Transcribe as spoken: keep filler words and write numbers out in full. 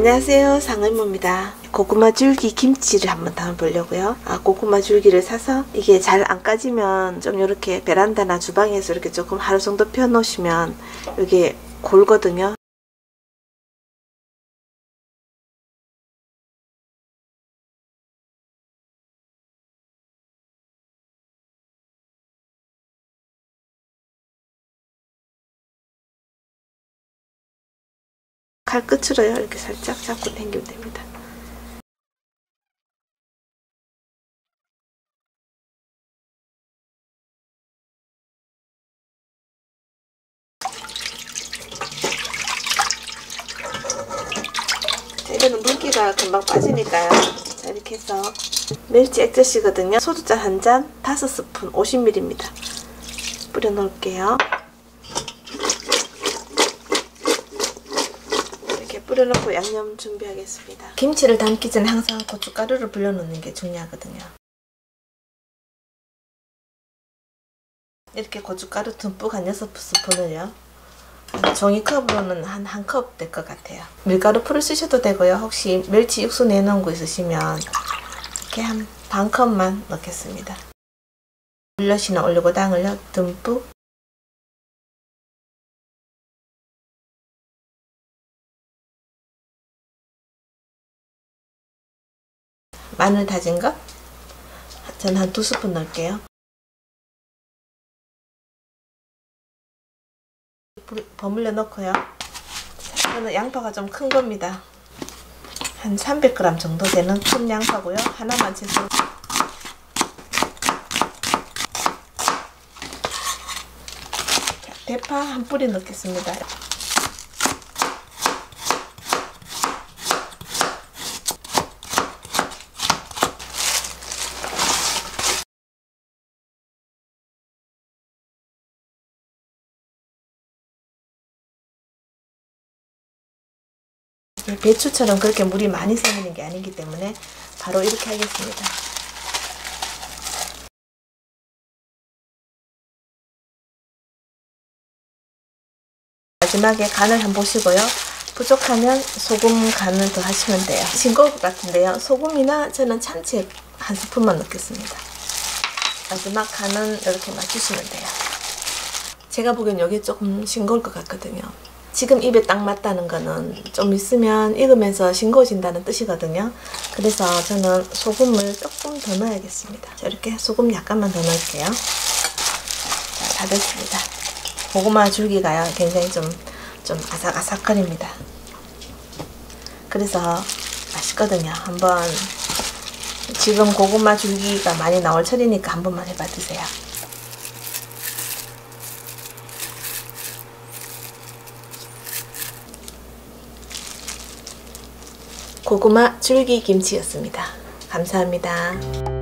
안녕하세요, 상의모입니다. 고구마 줄기 김치를 한번 담아보려고요. 아, 고구마 줄기를 사서 이게 잘 안 까지면 좀 이렇게 베란다나 주방에서 이렇게 조금 하루 정도 펴 놓으시면 이게 골거든요. 칼 끝으로요, 이렇게 살짝 잡고 당기면 됩니다. 자, 이거는 물기가 금방 빠지니까요. 자, 이렇게 해서 멸치 액젓이거든요. 소주잔 한 잔, 다섯 스푼, 오십 밀리리터입니다. 뿌려 놓을게요. 뿌려놓고 양념 준비하겠습니다. 김치를 담기 전에 항상 고춧가루를 불려놓는 게 중요하거든요. 이렇게 고춧가루 듬뿍 한 여섯 스푼을요. 종이컵으로는 한 한 컵 될 것 같아요. 밀가루 풀을 쓰셔도 되고요. 혹시 멸치 육수 내놓은 거 있으시면 이렇게 한 반 컵만 넣겠습니다. 물엿이나 올리고당을요 듬뿍. 마늘 다진 거 저는 한 두 스푼 넣을게요. 버물려 넣고요. 저는 양파가 좀 큰 겁니다. 한 삼백 그램 정도 되는 큰 양파고요. 하나만 채서 대파 한 뿌리 넣겠습니다. 배추처럼 그렇게 물이 많이 생기는 게 아니기 때문에 바로 이렇게 하겠습니다. 마지막에 간을 한번 보시고요. 부족하면 소금 간을 더 하시면 돼요. 싱거울 것 같은데요. 소금이나 저는 참치 한 스푼만 넣겠습니다. 마지막 간은 이렇게 맞추시면 돼요. 제가 보기엔 여기 조금 싱거울 것 같거든요. 지금 입에 딱 맞다는 거는 좀 있으면 익으면서 싱거워진다는 뜻이거든요. 그래서 저는 소금을 조금 더 넣어야겠습니다. 자, 이렇게 소금 약간만 더 넣을게요. 자, 다 됐습니다. 고구마 줄기가요 굉장히 좀, 좀 아삭아삭거립니다. 그래서 맛있거든요. 한번 지금 고구마 줄기가 많이 나올 철이니까 한 번만 해봐 드세요. 고구마 줄기 김치였습니다. 감사합니다.